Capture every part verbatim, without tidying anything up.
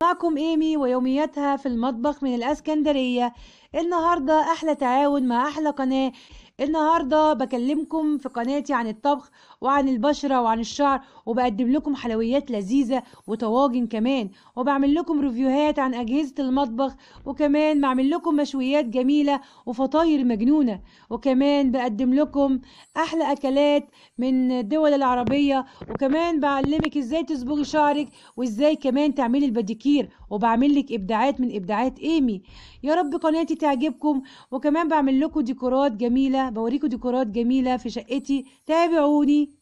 معكم ايمي ويومياتها في المطبخ من الاسكندرية. النهاردة احلى تعاون مع احلى قناة. النهاردة بكلمكم في قناتي عن الطبخ وعن البشرة وعن الشعر، وبقدم لكم حلويات لذيذة وطواجن كمان، وبعمل لكم ريفيوهات عن اجهزة المطبخ، وكمان بعمل لكم مشويات جميلة وفطاير مجنونة، وكمان بقدم لكم احلى اكلات من الدول العربية، وكمان بعلمك ازاي تصبغي شعرك وازاي كمان تعملي الباديكير، وبعمل لك ابداعات من ابداعات ايمي. يا رب قناتي تعجبكم، وكمان بعمل لكم ديكورات جميله، بوريكم ديكورات جميله في شقتي. تابعوني.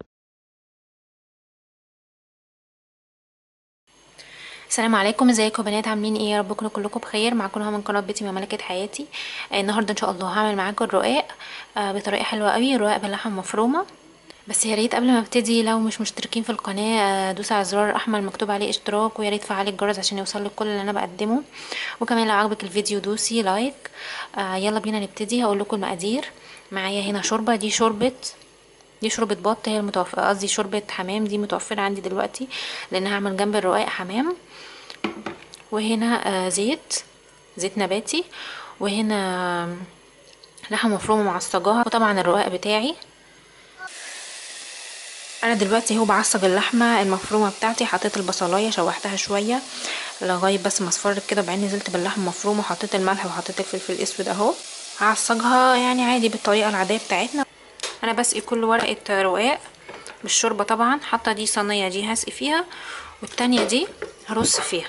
السلام عليكم، ازيكم يا بنات؟ عاملين ايه؟ يا رب تكونوا كلكم بخير. معاكم نهى من قناه بيتي من ملكه حياتي. آه النهارده ان شاء الله هعمل معاكم الرقاق آه بطريقه حلوه قوي، رقاق باللحمه المفرومه. بس يا ريت قبل ما ابتدي، لو مش مشتركين في القناه آه دوسوا على الزرار الاحمر المكتوب عليه اشتراك، ويا ريت تفعلي الجرس عشان يوصلك كل اللي انا بقدمه. وكمان لو عجبك الفيديو دوسي لايك. آه يلا بينا نبتدي. هقول لكم المقادير. معايا هنا شوربه، دي شوربه دي شوربه بط، هي المتوفره، قصدي شوربه حمام، دي متوفره عندي دلوقتي لان هعمل جنب الرقاق حمام. وهنا آه زيت زيت نباتي. وهنا لحمه مفرومه معصجاها، وطبعا الرقاق بتاعي. انا دلوقتي هو بعصج اللحمه المفرومه بتاعتي، حطيت البصلايه شوحتها شويه لغايه بس ما اصفرت كده، وبعدين نزلت باللحمه المفرومه وحطيت الملح وحطيت الفلفل الاسود اهو. هعصجها يعني عادي بالطريقه العاديه بتاعتنا. انا بسقي كل ورقه رقاق بالشوربه طبعا. حاطه دي صينيه، دي هسقي فيها، والتانية دي هرص فيها.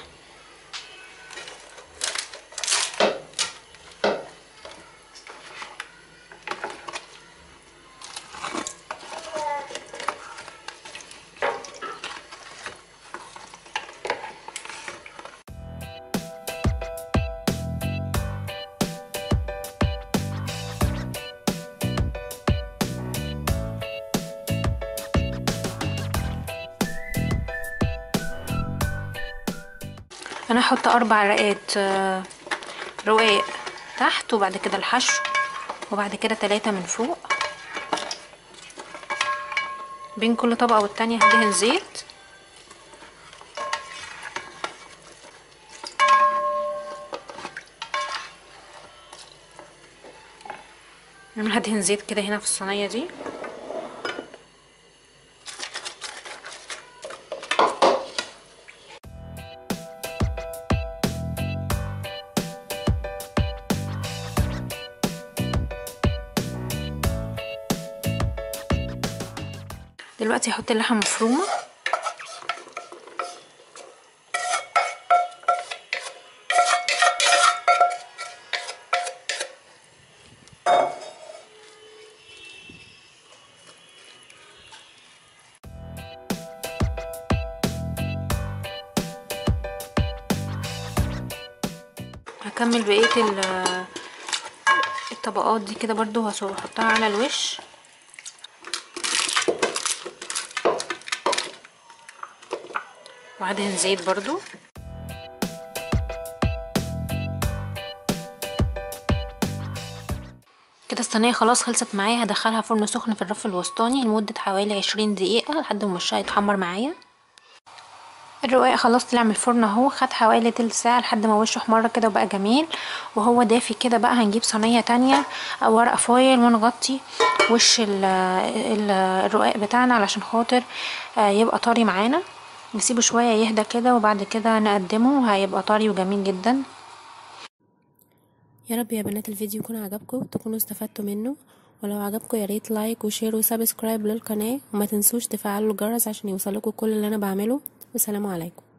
انا هحط اربع رقات رقاق تحت، وبعد كده الحشو، وبعد كده ثلاثة من فوق. بين كل طبقة والتانية هدهن زيت. انا هدهن زيت كده هنا في الصينية دي. دلوقتي هحط اللحمة المفرومة. هكمل بقية الطبقات دي كده برضو، هحطها على الوش. وهدهن زيت برضو. كده الصينية خلاص خلصت معايا. هدخلها فرن سخن في الرف الوسطاني لمدة حوالي عشرين دقيقة لحد ما وشها يتحمر معايا. الرقاق خلاص طلع من الفرن اهو، خد حوالي تلت ساعه لحد ما وشه احمر كده وبقى جميل وهو دافي كده. بقى هنجيب صينيه تانية او ورقه فويل ونغطي وش ال ال الرقاق بتاعنا علشان خاطر يبقى طري معانا. نسيبه شويه يهدى كده وبعد كده نقدمه، هيبقى طري وجميل جدا. يا رب يا بنات الفيديو يكون عجبكم وتكونوا استفدتوا منه، ولو عجبكم يا ريت لايك وشير وسبسكرايب للقناه، وما تنسوش تفعلوا الجرس عشان يوصلكوا كل اللي انا بعمله. والسلام عليكم.